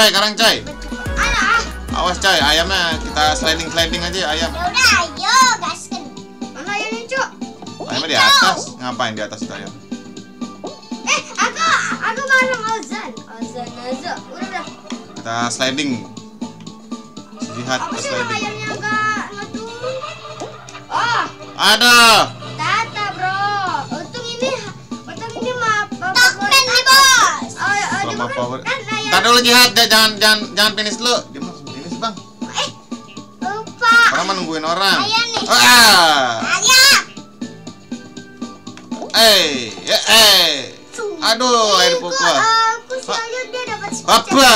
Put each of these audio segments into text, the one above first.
coy, sekarang coy. Alah. Awas coy, ayamnya kita sliding aja ayam. Ya udah, ayo gaskan. Mana ayamnya, Cuk? Ayamnya di atas. Ngapain di atas itu ayam? Aku marah azan. Udah. Kita sliding. Jihad Apa kita sih orang sliding. ayamnya nggak turun? Oh, Aduh. Tata bro. Untung ini mah Tokpen nih bos. Selama power. Kan ayam. Tadi dulu Jihad, jangan finish dulu. Dia mau finish bang. Lupa. Orang menungguin orang. Ayam nih. Ayam. Aduh, air pukul. Aku selalu dia dapat Apa?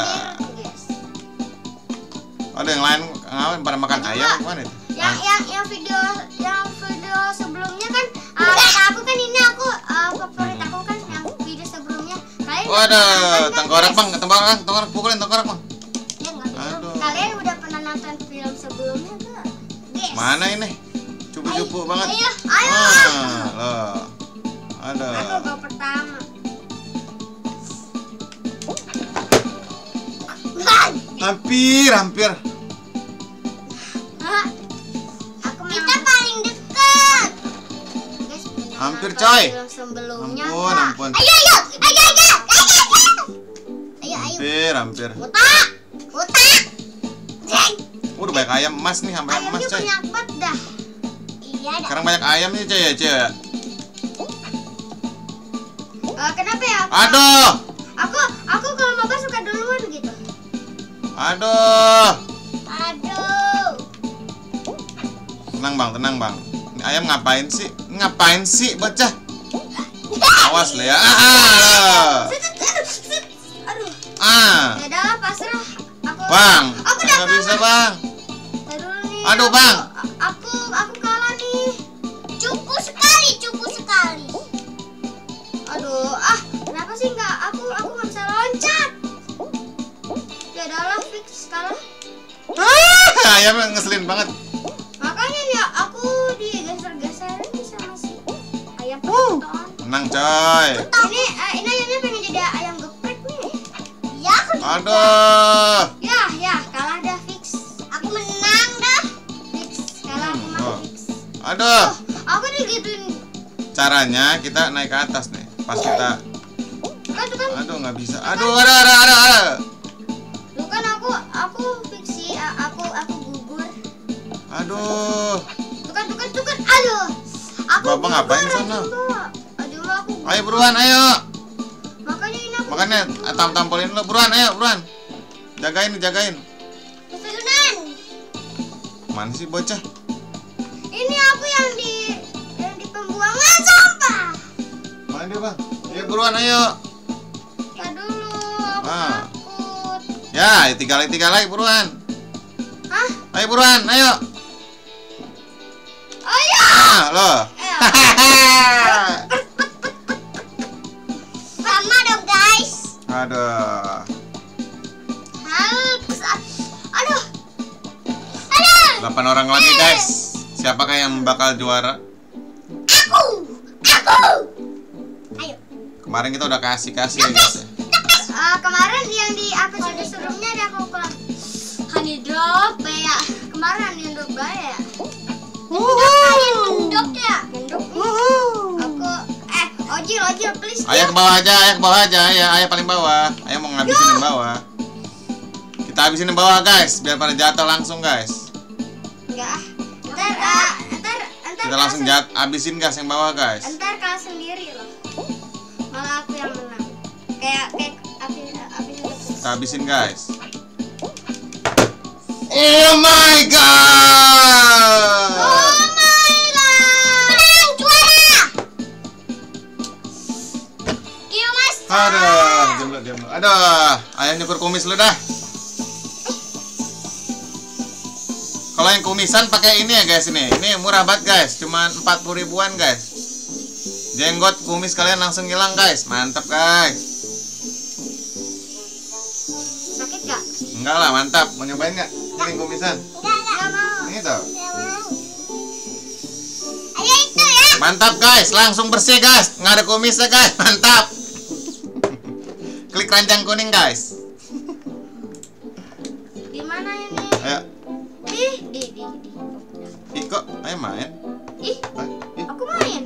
Ada yang lain ngapain pada makan ayam mana itu? Yang video sebelumnya kan aku kan ini favorit aku kan yang video sebelumnya. Waduh, tengkorak pukulin tengkorak bang. Ya, nggak gitu. Aduh. Kalian udah pernah nonton film sebelumnya nggak? Guys. Mana ini? Cupu-cupu banget. Ayo. Loh. Aduh. Aku go pertama. Hampir. Kita paling dekat. Guys, Hampir, coy. Film sebelumnya. Ampun. Ayo. Hampir. Uta. Udah banyak ayam emas nih, sampai emas Ayamnya coy. banyak banget dah. Iya dah. Sekarang banyak ayam nih coy ya. Kenapa ya? Aduh. Aku kalau mau suka duluan gitu. Aduh. Tenang bang. Ini ayam ngapain sih bocah? Awas lah ya. Aduh. Ya udah pasrah. Bang. Aku udah Nggak bisa bang. Dulu nih. Aduh, Bang. Aku kalah nih. Cukup sekali. Aduh, kenapa sih aku nggak bisa loncat? Ya udahlah, fix kalah. Ayam ngeselin banget. Makanya nih aku digeser-geserin sama si ayam penonton. Menang coy. Ini ayamnya pengen jadi ayam geprek nih. Ya, aku. Aduh. Ya, kalah dah fix. Aku menang dah. Fix, kalah aku mah fix. Aduh. Aku digituin. Caranya kita naik ke atas nih. Pas kita. Kan. Aduh nggak bisa. Aduh ada. Tuh kan aku fix sih. Aku gugur. Aduh. Tuh kan. Aduh. Aku Bapak ngapain gugur, sana? Aduh, aku. Ayo buruan ayo. Makanya ini aku. Makanya tampolin lu buruan ayo buruan. Jagain. Kesunan. Mana sih bocah? Ini aku yang di pembuangan sampah. Mana dia bang? Ayo buruan ayo. Ya dulu, aku takut. Ya, tiga lagi buruan. Hah? Ayo buruan, ayo. Ayo. Loh. Sama dong guys. Aduh. Help. Aduh. 8 orang lagi guys. Siapakah yang bakal juara? Aku. Ayo. Kemarin kita udah kasih ya guys. Kemarin yang di episode sebelumnya ada aku kurang honey drop ya. Kemarin yang drop ya. Mendok ya. Aku Ojil please. Ayah ke bawah aja, ayah paling bawah. Ayah mau ngabisin yang bawah. Kita habisin yang bawah guys, biar pada jatuh langsung guys. Enggak. Ntar Kita langsung habisin guys yang bawah guys. Ntar kalah sendiri loh. Malah aku yang menang. Kayak api Kita habisin guys. Oh my god. Menang juara. Kiyo mas. Aduh, diam lu. Aduh, ayah nyukur kumis lu dah. Kalau yang kumisan pakai ini ya guys ini. Ini murah banget guys, cuma 40 ribuan guys. Jenggot kumis kalian langsung hilang guys. Mantap guys. Sakit gak? Enggak lah, mantap. Mau nyobain enggak? Ini kumisan. Enggak mau. Ini tuh. Ayo itu ya. Mantap guys, langsung bersih guys. Nggak ada kumisnya guys. Mantap. Klik keranjang kuning guys. mana ini? Ayo. Di. Ih, kok ayo main. Ih, Ih. aku main.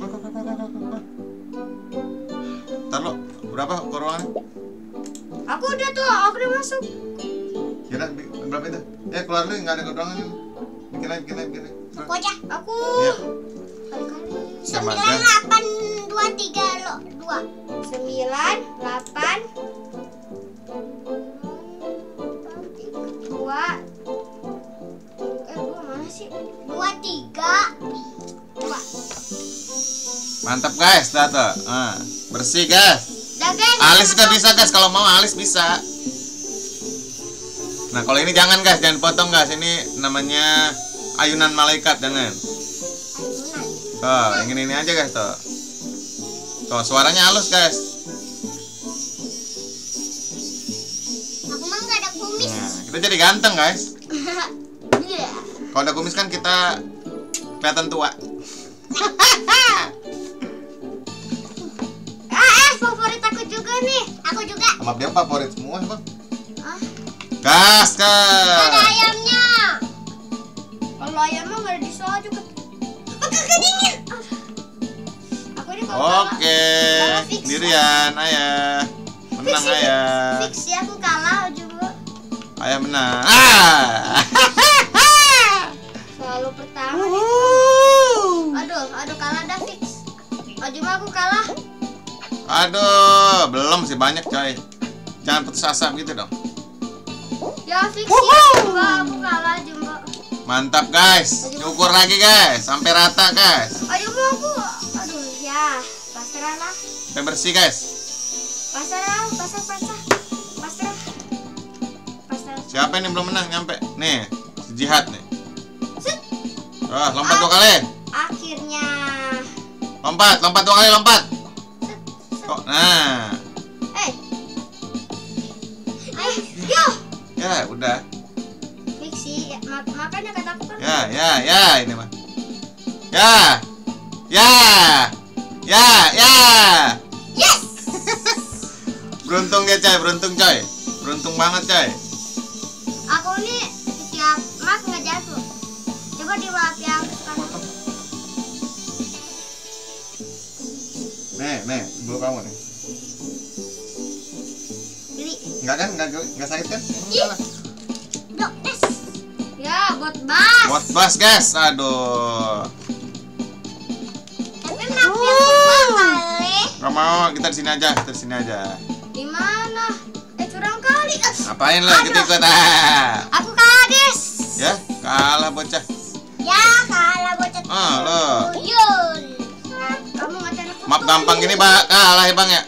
Ntar lo, berapa ke ruangannya? Aku udah masuk. Kira berapa itu? Keluar dulu, nggak ada ke ruangan ini. Bikin lagi. Aku aja. Aku. Iya. Kali-kali. Sama 9, aja. 8, 2, 3 lo. 2. 9, 8. 2. 2 mana sih? 2, 3. 2. Mantap guys, dah tuh. Bersih guys. Udah guys. Alis juga bisa guys, kalau mau alis bisa. Nah kalau ini jangan guys, jangan potong guys. Ini namanya ayunan malaikat, jangan. Tuh, yang ini aja guys tuh. Tuh suaranya halus guys. Aku mah nggak ada kumis. Nah, kita jadi ganteng guys. Iya. Kalau ada kumis kan kita kelihatan tua. Favorit aku juga nih. Aku juga. Sama dia favorit semua bang. Ah, Gas ada gas. ayamnya. Kalau ayamnya nggak ada di soal juga. Kedingin. Aku ini kalau Oke, kalau fix, sendirian ayah. Menang ayah. Fix ya, aku kalah juga. Ayah menang. Selalu pertama. Aduh kalah dah fix. Cuma aku kalah. Aduh, belum sih banyak coy. Jangan putus asa gitu dong. Ya fix ya, aku kalah juga. Mantap guys. Ukur lagi guys, sampai rata guys. Aduh ya, pasrah lah. Sampai bersih guys. Pasrah. Siapa ini belum menang nyampe? Nih, si Jihad nih. Set. Lompat 2 kali. Akhirnya. Lompat 2 kali lompat. Set. Kok, nah. Yo. Ya, udah. Fiksi, ya, makanya kata aku kan. Ya, ini mah. Ya. Yes. Beruntung dia coy, beruntung banget coy. Aku nih setiap mak nggak jatuh. Coba di map yang sekarang. Nih, bulu kamu nih. Beli. Enggak kan? Enggak sakit kan? Ih. Dokes. Ya, bot bas. Buat bas guys, aduh. Tapi map yang kedua kali. Gak mau, kita di sini aja. Di mana? Curang kali. Ngapain lo Aduh. ikut-ikut? Aku kalah, guys. Ya, kalah bocah. Ya, kalah bocah. Lo. Tuyul. Kamu ngatain aku. Map gampang gini, Pak. Kalah ya, Bang ya.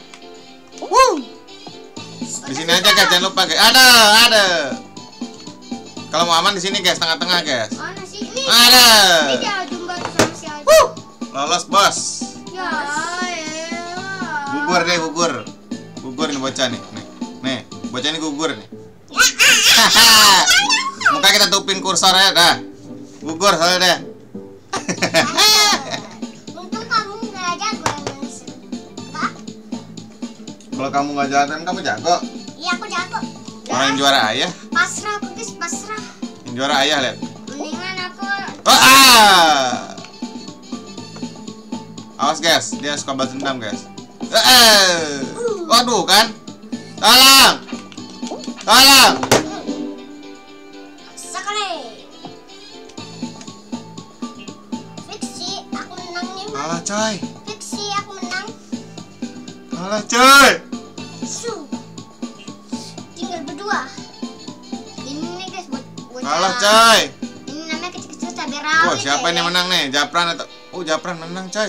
Di sini aja guys, jangan lupa guys. Ada. Kalau mau aman di sini guys, tengah-tengah guys. Mana sih ini? Ada. Ini dia jumpa tuh sama si Aldi. Lolos bos. Ya, Gugur deh, gugur. Gugur ini bocah nih. Nih, bocah ini gugur nih. Muka kita tupin kursornya dah. Gugur soalnya deh. Untung kamu nggak jago yang enggak? Kalau kamu nggak jago, kamu jago. Iya, aku jago. Orang yang juara ayah, Pasrah, aku guys, pasrah. yang juara ayah lihat. Mendingan aku. Awas guys, dia suka balas dendam guys. Waduh kan? Tolong. Sekali. Fiksi, aku menang nih. Kalah coy. Fiksi, aku menang. Kalah coy. Su. Tinggal berdua. Ini nih guys, buat Kalah coy. Ini namanya kecil-kecil cabai rawit. Wah, siapa ya, yang menang nih? Japran atau Japran menang coy.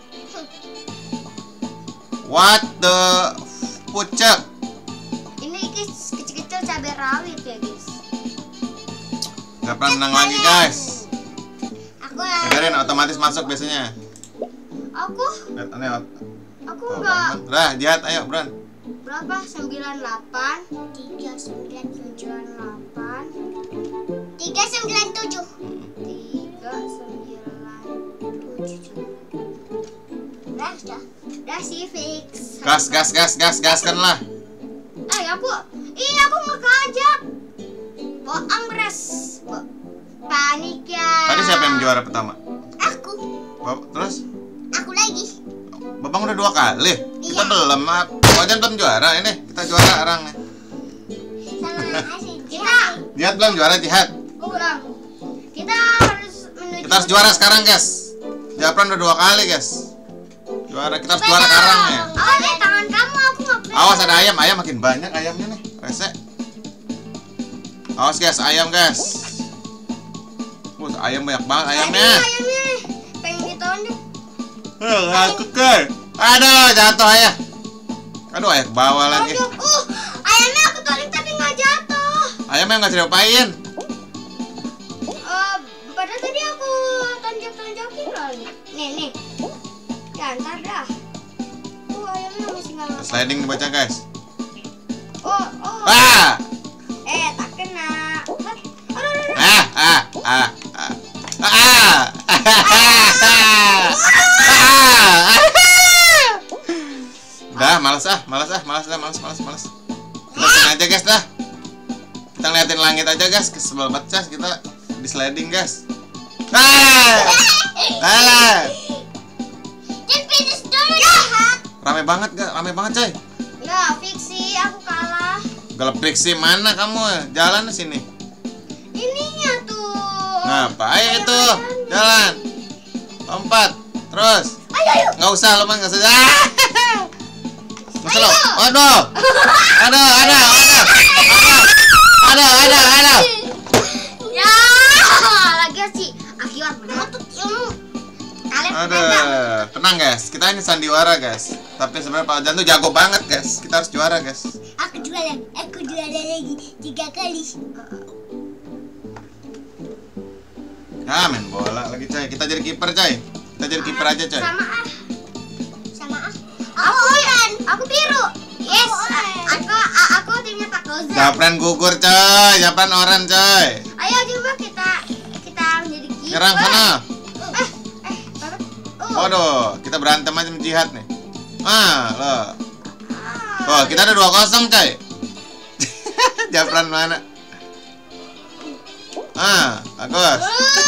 What the pucek. Ini guys, kecil-kecil cabai rawit ya guys. Japran menang lagi guys. Aku Dengerin otomatis masuk biasanya. Aku Lihat aneh. enggak. Dah, Jihad ayo, Bran. Berapa? 98 3998 397 Udah sih fix. Gaskan lah. Aku ngekajak. Bohong beras. Panik ya. Tadi siapa yang juara pertama? Aku. Terus? Aku lagi. Babang udah 2 kali. Kita Iya. belum. Wajan belum juara ini. Kita juara sekarang nih. Sama asik. Kita. Jihad belum juara Jihad. Belum. Kita harus menuju. Kita harus juara sekarang guys. Japran udah 2 kali guys. Juara, kita harus juara sekarang ya. Awas tangan kamu, aku nggak pegang. Awas ada ayam makin banyak ayamnya nih. Rese. Awas guys, ayam guys. Ayam banyak banget ayamnya. Ayamnya nih. Pengen ditonjok. Aku kan. Aduh, jatuh ayah. Aduh, ayah ke bawah lagi. Tonjok. Ayamnya aku tonjok tapi nggak jatuh. Ayamnya nggak diapain. Padahal tadi aku tonjokin lagi. Nih. Ya ntar dah. Ayamnya masih nggak ngapa. Sliding dibaca guys. Oh. Ah! Tak kena. Udah, malas. Kita sini aja guys dah. Kita ngeliatin langit aja guys, kesebel banget kita di sliding guys. Alah. Jangan finish dulu Jihad. Rame banget coy. Nggak, fiksi aku kalah. Galap fiksi mana kamu? Jalan ke sini. Ininya tuh. Ngapain itu? Jalan. Lompat. Terus. Ayo. Nggak usah, lo mah nggak usah. Nggak usah lo. Waduh. Ada. Ya, lagi sih. Akibat menuntut ilmu. Kalian Aduh. Tenang guys, kita ini sandiwara guys. Tapi sebenarnya Pak Jan tuh jago banget guys. Kita harus juara guys. Aku juara lagi 3 kali. Ya main bola lagi coy. Kita jadi kiper coy. Kita jadi kiper aja coy. Sama ah. Aku biru. Yes. Aku timnya Pak Koza. Japran gugur coy. Japran oran coy. Ayo coba kita menjadi kiper. Nyerang sana. Baru. Waduh, kita berantem aja sama Jihad nih. Loh. Oh, kita ada 2-0 coy. Japran mana? Bagus.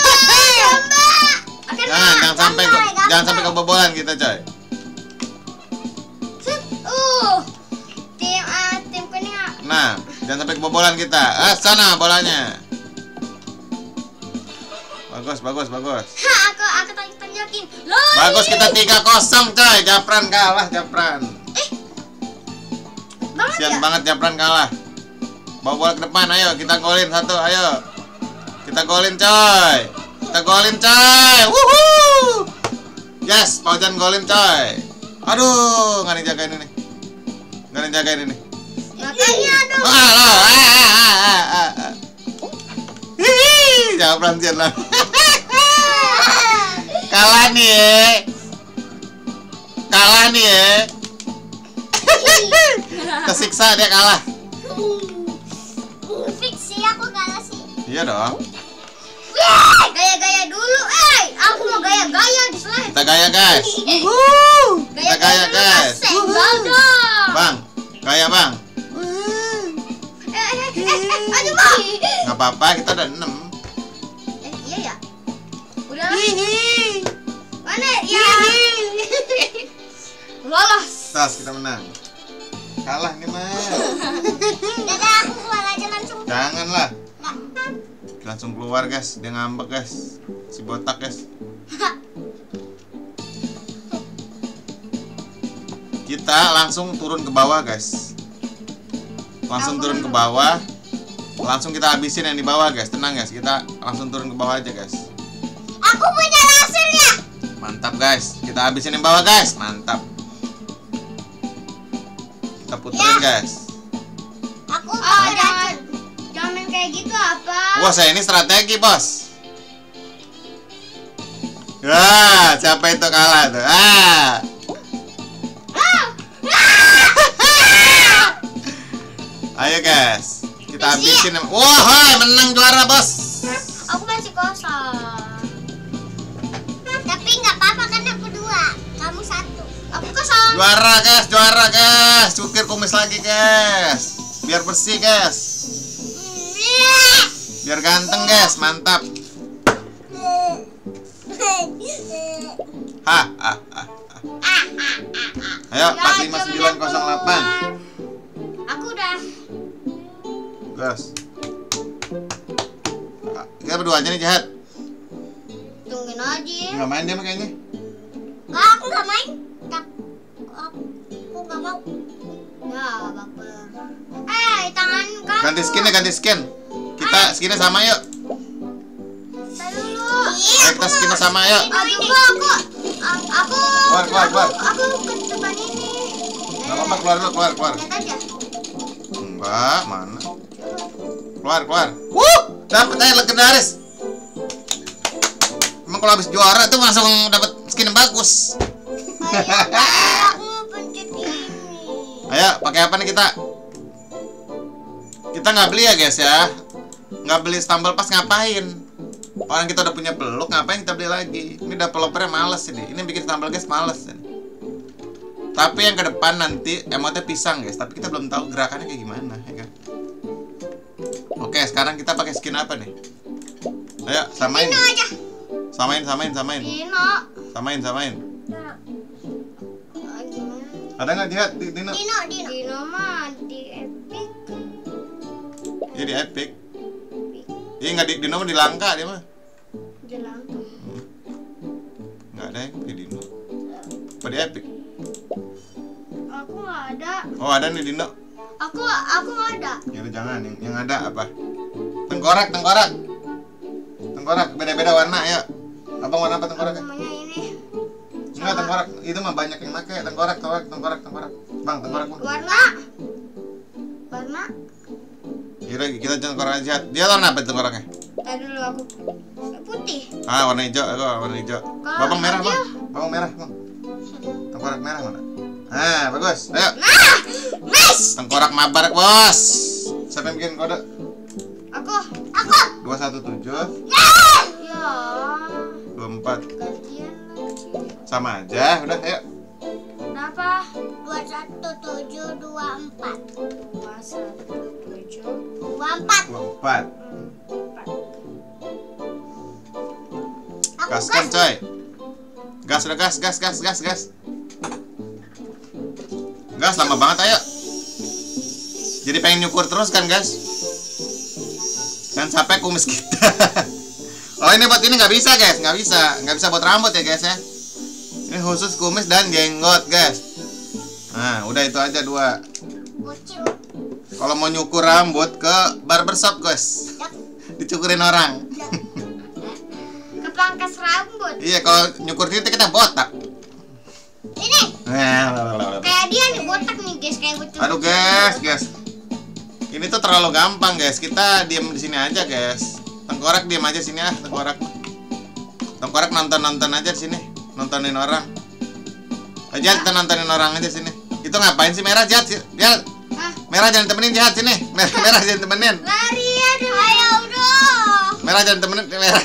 Jangan sampai kebobolan kita coy. Tim kuning. Nah, jangan sampai kebobolan kita. Sana bolanya. Bagus. Aku tonjokin. Bagus, kita 3-0 coy. Japran kalah, Japran. Sian banget Japran kalah. Bawa bola ke depan, ayo kita golin 1, ayo. Kita golin coy. Wuhuu. Yes, Pak Jan golin coy. Aduh, nggak dijagain ini. Makanya dong. Japran Sian lah. Kalah nih ya. Kesiksa dia kalah. Fiksi aku kalah sih. Iya dong. Gaya-gaya dulu, aku mau gaya-gaya di slide. Kita gaya guys. Kita gaya guys. Bang, gaya bang. Aduh bang. Nggak apa-apa, kita udah 6. Iya ya. Udah lah. Mana ya? Lolos. Tas, kita menang. Kalah nih mah. Dadah, aku keluar aja langsung. Janganlah. Langsung keluar guys, dia ngambek guys. Si botak guys. Kita langsung turun ke bawah guys. Langsung turun ke bawah. Langsung kita habisin yang di bawah guys. Tenang guys, kita langsung turun ke bawah aja guys. Aku punya lasernya. Mantap guys, kita habisin yang bawah guys. Mantap. Kita puterin guys. Aku jangan main kayak gitu apa? Wah, saya ini strategi bos. Siapa itu kalah tuh? Ayo guys, kita habisin. Wah, menang juara bos. Aku masih kosong. Tapi nggak apa-apa kan aku 2, kamu 1. Aku kosong. Juara guys. Cukir kumis lagi guys. Biar bersih guys. Biar ganteng guys, mantap. Ayo 45908. Aku udah. Gas. Kita berdua aja nih jahat. Tungguin aja. Nggak main dia mah kayaknya. Nggak, aku nggak main. Aku nggak mau. Ya, baper. Tangan kamu. Ganti skin ya, ganti skin. Kita skinnya sama yuk. Saya dulu. Ayo kita skinnya sama yuk. Aku. Keluar. Aku ke depan ini. Nggak apa-apa, keluar dulu, keluar. Lihat aja. Enggak, mana? Keluar. Dapat aja legendaris. Emang kalau habis juara tuh langsung dapat skin yang bagus. Aku mau pencet ini. Ayo, pakai apa nih kita? Kita nggak beli ya guys ya. Nggak beli stumble pass ngapain? Orang kita udah punya peluk, ngapain kita beli lagi? Ini developernya males ini. Ini bikin stumble guys males ini. Tapi yang ke depan nanti emotnya pisang guys. Tapi kita belum tahu gerakannya kayak gimana, ya kan? Oke, sekarang kita pakai skin apa nih? Ayo, samain. Dino aja. Samain. Dino. Samain. Gimana? Ada nggak Jihad di Dino? Dino mah di Epic. Iya di Epic. Iya nggak di Dino mah di Langka dia mah. Jelang. Nggak ada yang di Dino. Apa di Epic? Aku nggak ada. Oh ada nih Dino. Aku nggak ada. Ya udah jangan, yang ada apa? Tengkorak. Beda-beda warna ya. Abang warna apa tengkoraknya? Namanya ini. Enggak, tengkorak. Itu mah banyak yang pakai tengkorak. Bang, tengkorak bang. Warna. Yaudah kita tengkorak aja. Dia warna apa tengkoraknya? Tadi dulu aku putih. Warna hijau. Aku warna hijau. Babang merah bang. Babang merah bang. Tengkorak merah mana? Bagus. Ayo. Nice. Tengkorak mabar bos. Siapa yang bikin kode? Aku. 217 Ya. 24. Gantian lagi. Sama aja. Udah, ayo. Kenapa? 21724. 21724. 24. Gas kan coy. Gas udah gas. Gas lama banget ayo. Jadi pengen nyukur terus kan guys. Dan sampai kumis kita. Oh ini buat ini nggak bisa guys, nggak bisa buat rambut ya guys ya. Ini khusus kumis dan jenggot guys. Nah udah itu aja 2. Kalau mau nyukur rambut ke barbershop guys, dicukurin orang. Ke pangkas rambut. Iya kalau nyukur kita botak. Ini. Kayak dia nih botak nih guys, kayak betul. Aduh guys. Ini tuh terlalu gampang guys. Kita diam di sini aja guys. Tengkorak diam aja sini ah, tengkorak nonton aja di sini, nontonin orang. Aja kita nontonin orang aja sini. Itu ngapain sih merah Jat? Merah jangan temenin Jat sini. Merah jangan temenin. Lari ayo dong. Merah jangan temenin merah.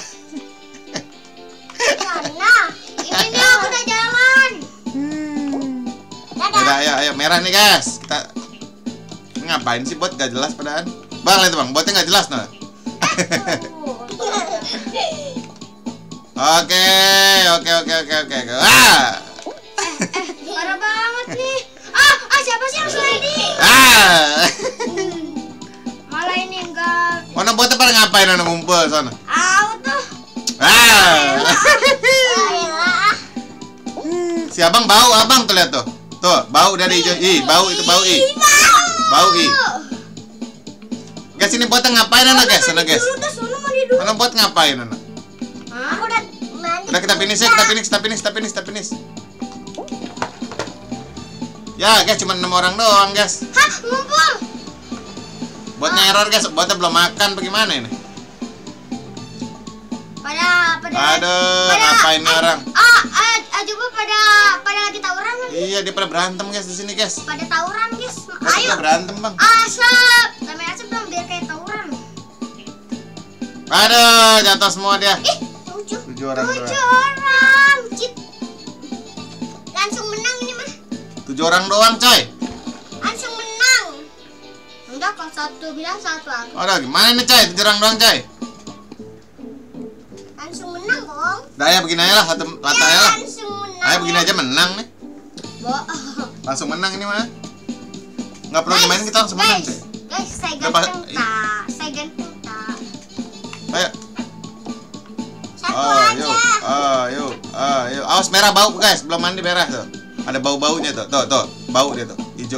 Karena ini nih aku udah jalan. Udah ayo merah nih guys. Kita ngapain sih bot gak jelas padahal. Bang lihat bang, botnya gak jelas nah. Oke. Parah banget nih. Siapa sih yang sliding? Malah ini enggak. Mana botnya pada ngapain ada ngumpul sana? Tuh. Si abang bau abang tuh lihat tuh. Tuh, bau dari hijau. Bau itu bau Bau Guys, ini botnya ngapain anak guys? Mana bot ngapain anak? Udah kita finish ya, kita finish. Ya guys, cuma 6 orang doang guys. Ngumpul. Botnya error guys, botnya belum makan bagaimana ini? Aduh, ngapain nih orang? Coba pada lagi tawuran kan? Iya, dia pada berantem guys di sini guys. Pada tawuran guys. Ayo berantem bang. Asap. Tambahin asap dong biar kayak tawuran. Aduh, jatuh semua dia. 7 orang. Cip. Langsung menang ini mah. 7 orang doang coy. Langsung menang. Udah kalau satu bilang satu aku. Ada gimana nih Cai? Jurang doang Cai. Langsung menang dong. Dah ya begini aja lah, satu rata aja lah. Langsung menang. Ayo begini aja menang nih. Bohong. Langsung menang ini mah. Nggak perlu dimainin, kita langsung menang Cai. Guys, saya Udah, Pak. ganteng tak. Saya ganteng tak. Ayo. Satu Ayo, aja. ayo. Awas merah bau guys, belum mandi merah tuh. Ada bau-baunya tuh. Tuh, bau dia tuh, hijau.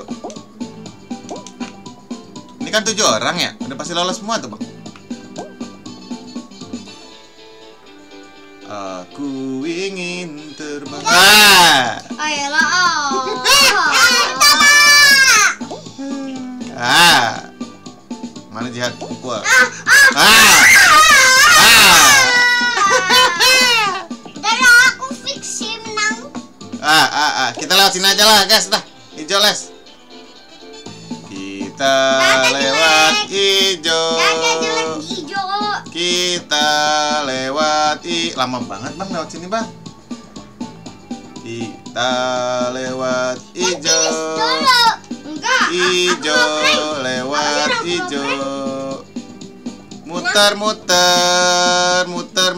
Ini kan 7 orang ya, udah pasti lolos semua tuh bang. Aku ingin terbang. Ayolah. Mana jihad pukul? Udah aku fix sih menang. Kita lewat sini aja lah guys, dah. Hijau les. Kita lewat hijau. Ada jelek hijau. Kita lewat lama banget bang lewat sini bang. Kita lewat hijau. Enggak. Hijau lewat hijau. Muter-muter.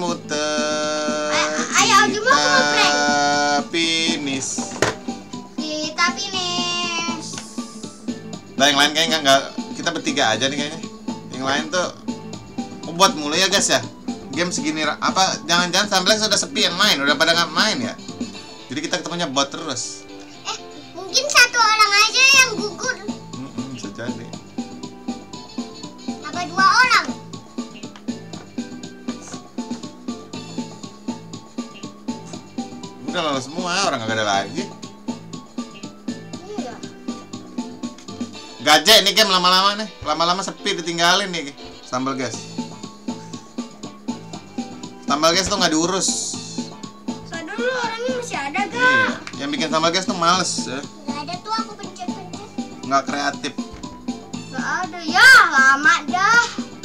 Ayo, gimana mau prank? Finish. Kita finish. Nah yang lain kayaknya nggak. Kita bertiga aja nih kayaknya. Yang lain tuh buat mulu ya guys ya. Game segini apa? Jangan-jangan sampai sudah sepi yang main, udah pada nggak main ya. Jadi kita ketemunya bot terus. Mungkin satu orang aja yang gugur. Bisa jadi. Apa 2 orang? Udah lolos semua, orang nggak ada lagi. Iya. Gajek nih game lama-lama nih. Lama-lama sepi ditinggalin nih sambal gas. Sambal gas tuh nggak diurus. Soalnya dulu orangnya masih ada gak? Iya. Yang bikin sambal gas tuh males ya. Gak ada tuh, aku pencet-pencet. Nggak kreatif. Gak ada ya, lama dah.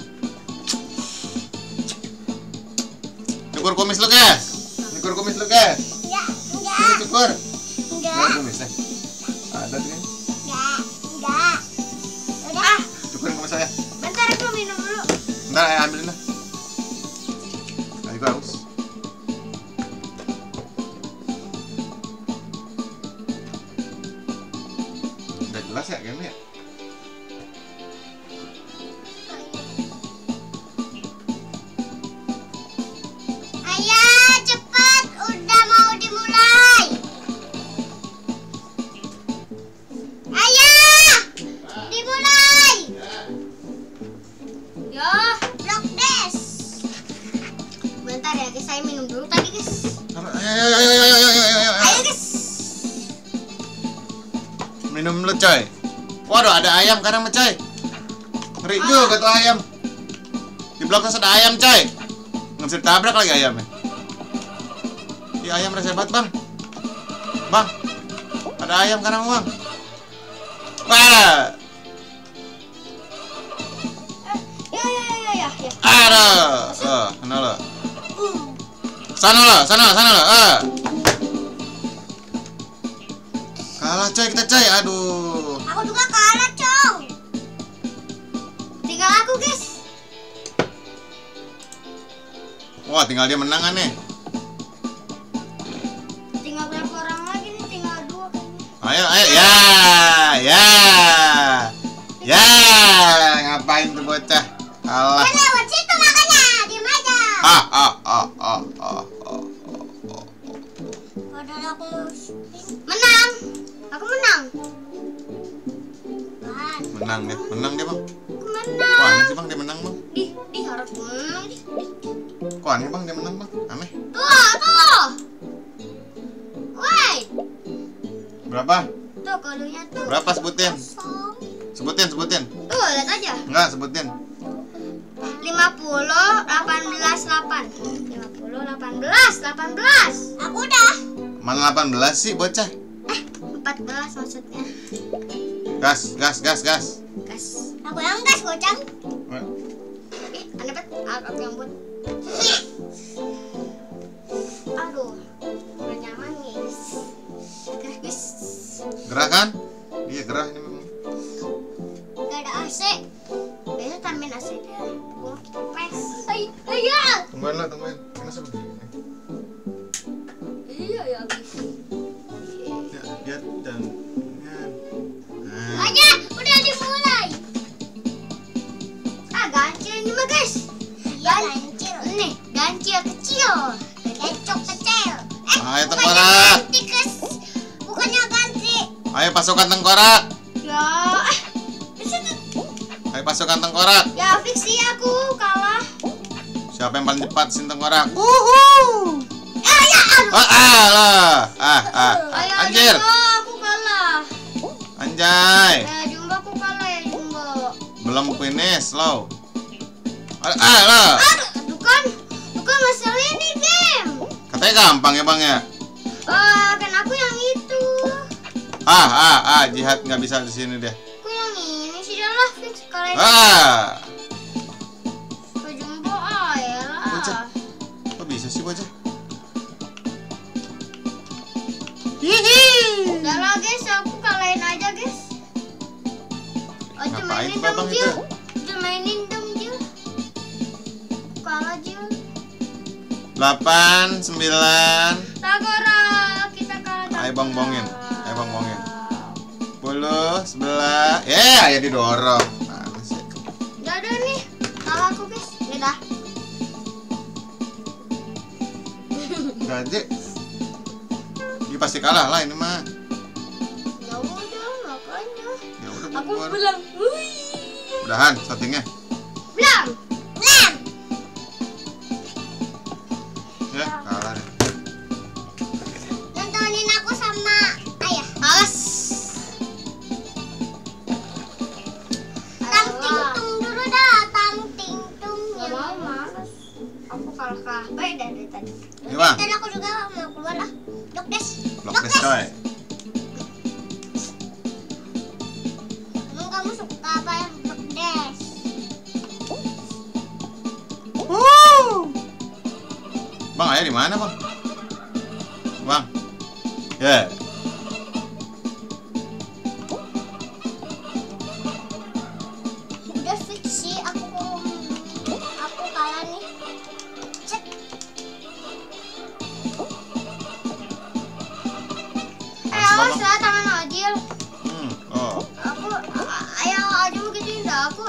Cukur kumis lu guys. Cukur kumis lu guys. Ya, Sini enggak. cukur. Enggak. Cukur kumisnya. Ada tuh kan. Enggak. Udah. Cukurin kumis saya. Bentar aku minum dulu. Bentar ayo ambilin dah. Ayo gua haus. Udah jelas ya game ya. Ayo cepat, udah mau dimulai. Ayo dimulai. Ya, blok des. Bentar ya guys, saya minum dulu tadi guys. Ayo. Ayo guys. Minum dulu coy. Waduh ada ayam kadang mah coy. Ngeri juga tuh ayam. Di blok ada ayam coy. Nggak bisa ditabrak lagi ayamnya. Di ayam rasa hebat bang. Bang. Ada ayam kadang bang. Wah. Ya. Aduh. Sana lo. Sana lo. Kalah coy kita coy. Aduh. Aku juga kalah, Cong. Tinggal aku, guys. Wah tinggal dia menang kan nih. Tinggal berapa orang lagi nih? Tinggal 2 kayaknya. Ayo. Ya. Ngapain tuh bocah? Kalah. Dia lewat situ makanya, diem aja. Padahal aku menang. Aku menang. Menang dia bang. Aku Kok menang. aneh sih bang dia menang bang? Di harus menang. Kok aneh bang dia menang bang? Aneh. Tuh. Woi. Berapa? Tuh kodenya tuh. Berapa sebutin? Kosong. Sebutin. Tuh, lihat aja. Enggak sebutin. 50, 18, 8. 50, 18. Aku udah. Mana 18 sih bocah? 14 maksudnya. Gas. Gas. Aku yang gas, Gocang. Eh, Aneh banget. Aku yang buat. Aduh. Udah nyaman, guys. Guys. Gerah kan? Iya gerah ini memang. Gak ada AC. Biasa tambahin AC dia. Gua kipres. Ayo. Tungguin lah, tungguin. Kenapa begini? Iya ya gitu. Ya, dia jangan. Aja, udah dimulai. Gancil ini mah guys. Gancil. Nih, gancil kecil. Kecok kecil. Ayo tengkorak. Tikus. Bukannya ganti. Ayo pasukan tengkorak. Ya. Ayo pasukan tengkorak. Ya fiksi aku kalah. Siapa yang paling cepat sin tengkorak? Ya. Ayo, Anjir. Jumbo, aku kalah. Anjay. Ya Jumbo aku kalah ya Jumbo. Belum finish lo. Lah. Bukan masalah ini game. Katanya gampang ya bang ya. Kan aku yang itu. Jihad nggak bisa di sini deh. Aku yang ini sih lah fix kalian. Ke Jumbo ya Bocah. lah. Kok bisa sih bocah? Udah lah guys, aku kalahin aja guys. Ngapain Mainin tuh, Bang, dong itu? Jil. Mainin dong Jil. Kalah Jil. 8, 9. Tagora, kita kalah. Ayo bang bongin. 10, 11. Ya didorong. Mana sih? Udah ada nih. Kalah aku guys. Udah. Gaji. Dia pasti kalah lah ini mah. Ya udah, makanya. Ya udah Aku keluar. bilang, Udahan settingnya. Blang. Ya kalah deh. Nontonin aku sama ayah. Alas. Tang ting tung dulu dah, tang ting tung. Gak mau males. Aku kalah baik dari tadi. Iya, Bang. Tadi aku juga mau keluar lah. Dok des. Blok des coy. Emang kamu suka apa yang dok des? Bang ayah di mana bang? Bang. Ya. Udah fix sih aku kalah nih. Cek. Awas lah tangan Adil. Ayo Adil gituin dah aku.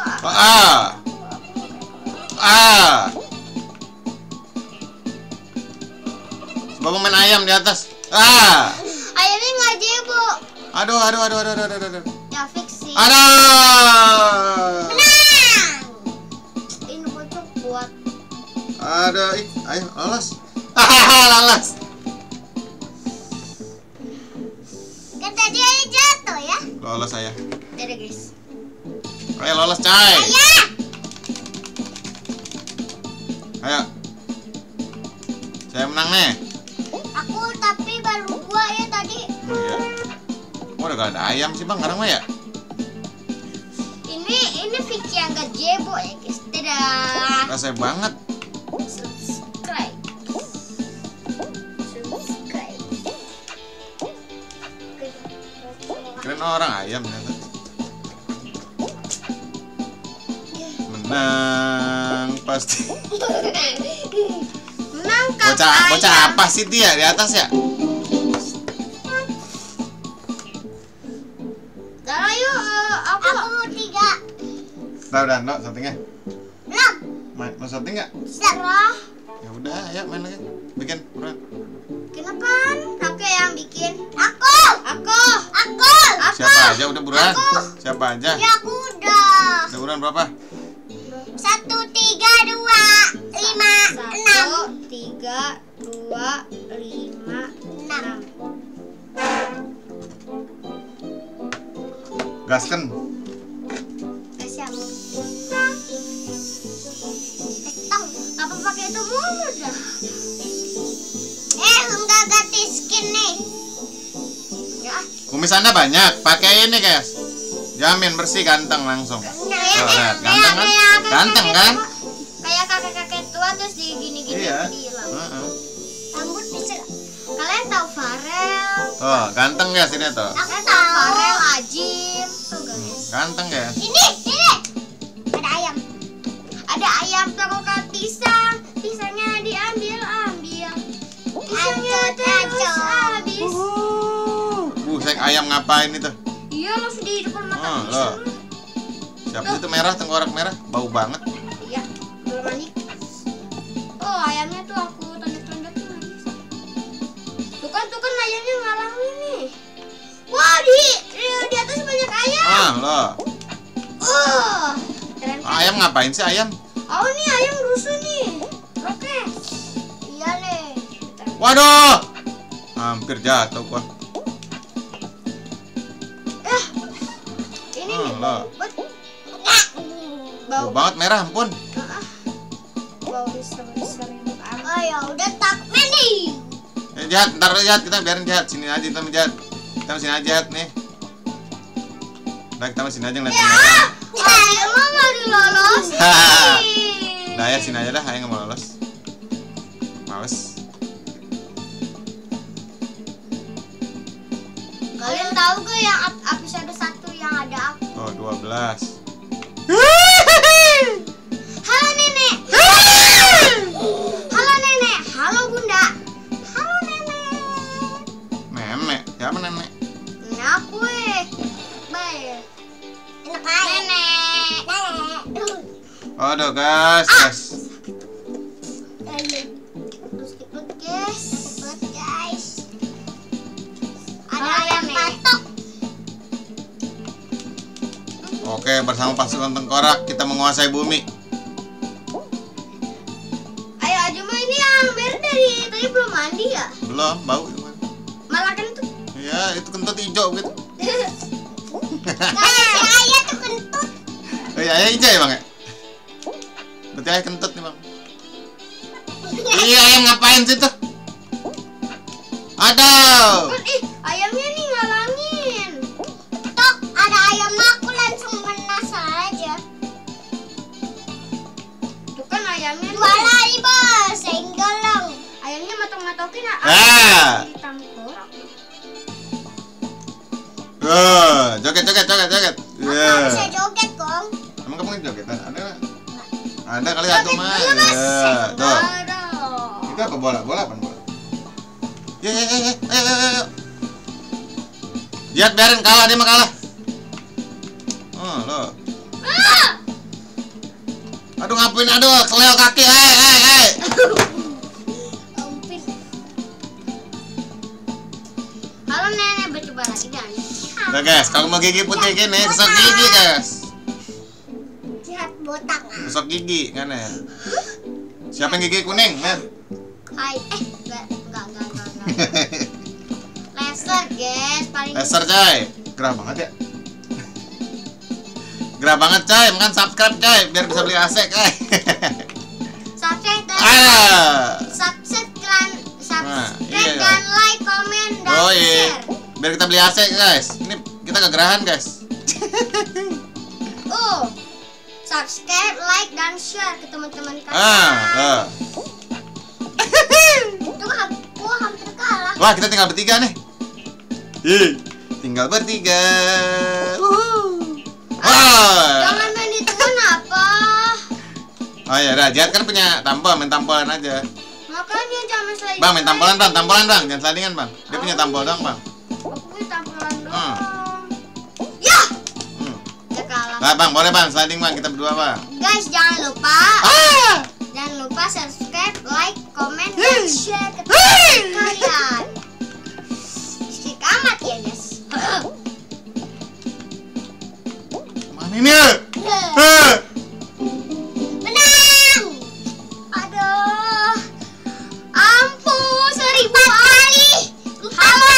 Coba main ayam di atas. Ayamnya nggak jebo. Aduh. Ya fix sih. Aduh. Menang. Ini bocor kuat. Aduh, ayo lolos. Lolos. Kan tadi ayah jatuh ya. Lolos saya. Dadah guys. Ayo lolos, coy. Ayo. Saya menang nih. Aku tapi baru gua ya tadi. Iya. Udah gak ada ayam sih bang, sekarang mah ya. Ini fix yang gak jebo ya guys. Dadah. Rasa banget. Subscribe. Keren orang ayam ternyata. Menang pasti. Menangkap Bocah ayam. apa sih dia di atas ya? Dah yuk, aku 3. Udah, no, settingnya. Belum. Mau setting nggak? Serah. Ya udah, ayo main lagi. Bikin, buruan. Kenapa? Aku yang bikin. Aku. Siapa aja udah buruan? Siapa aja? Ya aku udah. Udah buruan berapa? 1, 3, 2, 5, 6. 3, 2, 5, 6. Gaskan. Kasih tong. Apa pakai itu mulu dah? Enggak ganti skin nih. Ya. Kumis Anda banyak, pakai ini guys. Jamin bersih ganteng langsung. Lihat, ganteng kan? Ganteng kan? Kayak kakek-kakek tua terus gini-gini Iya. hilang. Heeh. Rambut bisa. Kalian tahu Farel? Tuh, ganteng guys ini tuh. Aku tahu Farel Ajim. Tuh guys. Ganteng guys. Ini ada ayam terluka pisang. Pisangnya diambil. Pisangnya terus habis. Buset, ayam ngapain itu? Iya, langsung di depan mata Oh, pisang. loh. Siapa sih itu merah, tengkorak merah? Bau banget. Iya, belum mandi. Oh, ayamnya tuh aku tanda-tandain lagi. Tuh kan ayamnya ngalangin nih. Wah, di atas banyak ayam. Ah, loh. Keren kan? Ayam ngapain sih ayam? Oh, nih ayam rusuh nih. Oke. Iya nih. Waduh. Hampir jatuh gua. Ini Ah, nih. loh. Bau. Bau banget merah, ampun. Bau sering banget. Oh ya udah tak mandi. Jahat, ntar dulu Jahat, kita biarin Jahat. Sini aja kita Jahat. Kita sini aja Jahat nih. Udah kita sini aja ngeliatin merah. Emang mau dilolos? Nah ya sini aja dah, ayo nggak mau lolos. Males. Kalian tahu gak yang episode 1 yang ada aku? Oh 12. Halo nenek. Halo nenek. Halo bunda. Halo nenek. Nenek, siapa nenek? Ini aku Baik. Nenek. Aduh guys. Cepet guys. Ada ayam patok. Oke, bersama pasukan tengkorak kita menguasai bumi. Ayo Ajuma, ini yang Mer dari tadi belum mandi ya? Belum, bau gimana? Malah kan tuh. Ya, itu kentut hijau gitu. Kayak si ayah tuh kentut. Oh iya, ayah hijau ya bang ya? Berarti ayah kentut nih bang. Iya, ayam ngapain sih tuh? Aduh. Ayamnya nih ngalangin. Tok, ada ayam aku langsung menasar aja. Tuh kan ayamnya. Dua lari bos, senggolang. Ayamnya matok-matokin di tangkor. Joget. Aku nggak bisa joget dong. Emang kamu joget? Ada kali satu mah. Ya, tuh. Ada. Itu apa bola apa bola? Ya. Lihat biarin kalah, dia mah kalah. Oh, loh. Aduh ngapain, keleo kaki, hei. Halo nenek, bercoba lagi dan. Nah guys, kalau mau gigi putih gini, gosok gigi guys. Lihat botak. Gosok gigi kan ya. Siapa yang gigi kuning, Mer? Hai, enggak. Laser guys, paling. Laser coy, gerah banget ya. Gerah banget coy, makan subscribe coy, biar bisa beli AC coy. Subscribe iya. dan like, komen dan Oh iya, share. biar kita beli AC guys. Ini kita kegerahan guys. Subscribe, like dan share ke teman-teman kalian. Itu aku hampir kalah. Wah, kita tinggal bertiga nih. Tinggal bertiga. Jangan main di teman apa? Oh ya, udah. Jahat kan punya tampol, main tampolan aja. Makanya jangan sliding. Bang, main tampolan bang, jangan slidingan bang. Dia punya tampol dong bang. Aku tampolan doang. Ya kalah. Nah bang, boleh bang, sliding bang, kita berdua bang. Guys, jangan lupa. Jangan lupa subscribe, like, komen, dan share ke teman kalian. Sedikit amat ya guys. Mana ini? Menang. Aduh. Ampun, 1000 kali. Halo.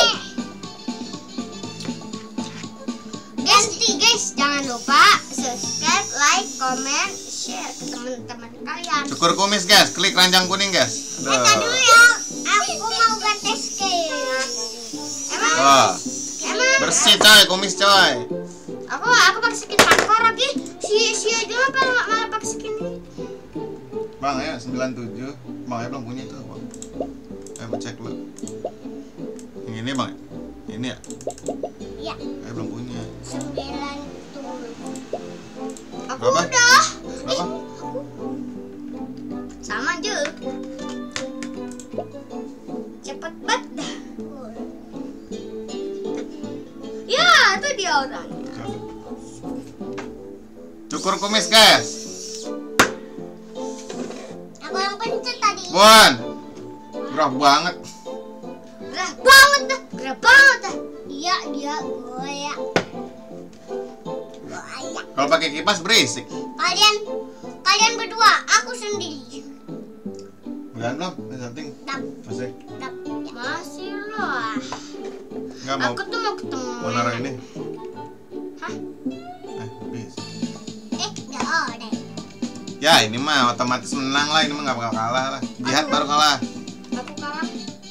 Guys, jangan lupa subscribe, like, comment, share ke teman-teman kalian. Cukur kumis guys, klik keranjang kuning guys. Tadi dulu ya, aku mau ganti skin. Wah, Emang bersih coy, kumis coy. aku pakai skin hardcore lagi. Si aja malah pakai skin ini. Bang, ayo 97. Bang, ayo belum punya itu bang. Ayo cek dulu. Yang ini bang, ini ya? Iya. Ayo belum punya. 90. Aku Berapa? udah. Berapa? Aku satu dia orangnya. Cukur kumis guys. Aku yang pencet tadi. Bun, gerah banget. Gerah banget dah. Gerah banget dah. Iya dia goyak. Goyak. Kalau pakai kipas berisik. Kalian berdua, aku sendiri. Udah belum? Setting. Tap, Masih. tap. Masih lah. Enggak mau. Aku tuh mau ketemu. Mau naruh ini. Hah? Bisa. Udah deh. Ya ini mah otomatis menang lah, ini mah nggak bakal kalah lah. Jihad baru kalah. Aku kalah.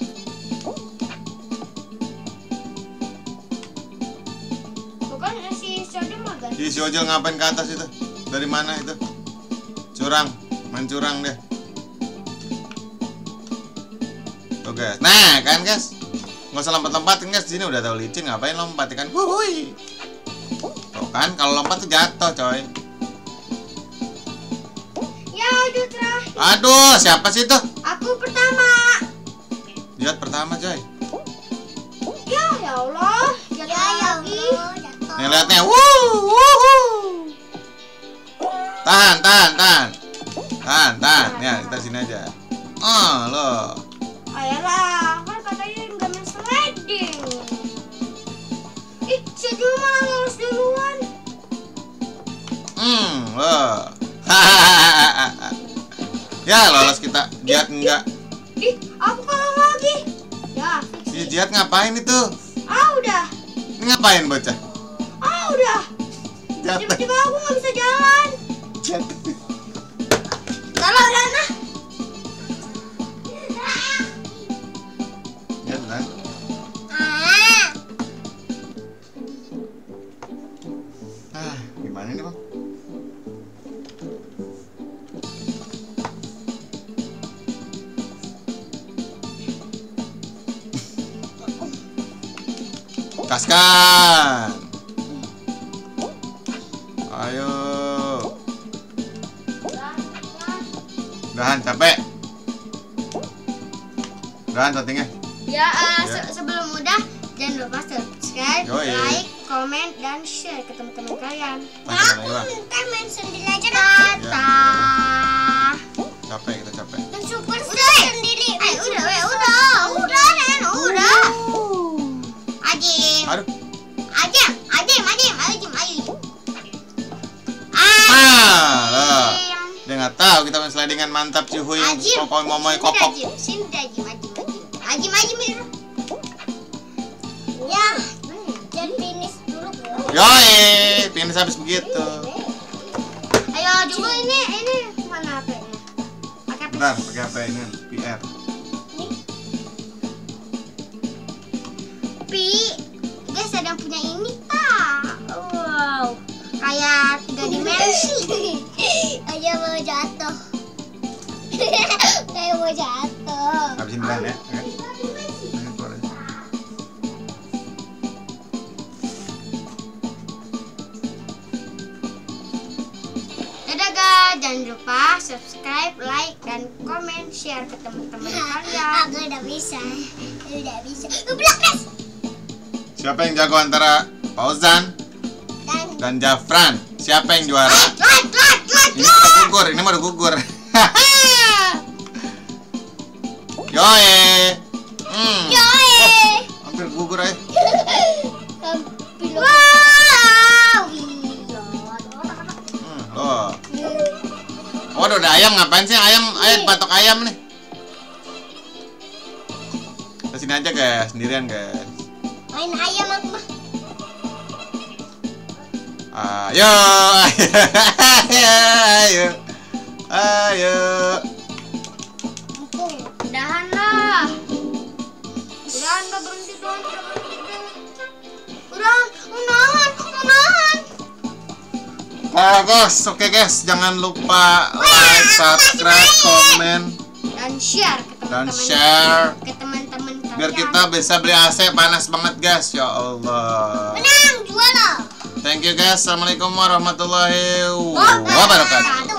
Bukan si Sodom mah guys. Si Ojol ngapain ke atas itu? Dari mana itu? Curang, main curang deh. Tuh guys, nah kan guys, nggak usah lompat-lompatin guys. Di sini udah tahu licin, ngapain lompat kan? Wuhui. Tuh kan, kalau lompat tuh jatuh coy. Ya udah terakhir. Aduh, siapa sih itu? Aku pertama. Jihad pertama coy. Ya Allah. Jatuh lagi. Nih lihatnya, wuhu. Tahan. Ya kita sini aja. Oh loh. Ayolah, kan katanya nggak main sliding. Ih, si Jul malah lolos duluan. Loh. Ya lolos kita. Jihad enggak. Ih, aku kalah lagi. Ya, Si Jihad ngapain itu? udah. Ini ngapain bocah? Udah. Jatuh. Tiba-tiba aku nggak bisa jalan. Kalau Dana. Ya kan? Gimana ini bang? Kaskan. Ayo. Udahan capek. Udahan settingnya. Ya, Ya. sebelum udah jangan lupa subscribe, Yoi. like, komen, dan share ke teman-teman kalian. Aku minta main sendiri aja. Dadah. Capek, kita capek. Dan super sendiri. Udah, Nen, udah. Ajim. Aduh. Ajim. Loh. Dia nggak tahu kita main slidingan mantap cuy. Ajim. Pokoknya momoy kopok. Sini Ajim. Ajim. Ya, jangan finish dulu. Yoi, finish habis begitu. Ayo dulu ini mana HP-nya? Pakai Bentar, pakai HP ini PR. Guys, ada yang punya ini wow, kayak 3 dimensi. Aja mau jatuh. Kayak mau jatuh. Habisin duluan ya. Oke. Ini keluar aja. Dadah guys, jangan lupa subscribe, like, dan komen, share ke teman-teman kalian. Aku udah bisa. Blok guys. Siapa yang jago antara Fauzan dan Jafran? Siapa yang juara? Ini udah gugur, ini mah udah gugur. Yoe. Hampir gugur aja. Wow. Loh. Waduh, ada ayam, ngapain sih ayam patok ayam nih? Kesini aja guys, sendirian guys. Main ayam aku mah. Ayo. Udahan lah. Berhenti dong. Udahan. Oke guys, jangan lupa like, subscribe, komen, Dan share ke teman-teman kalian. biar kita bisa beli AC panas banget guys. Ya Allah. Menang, juara. Thank you guys. Assalamualaikum warahmatullahi wabarakatuh.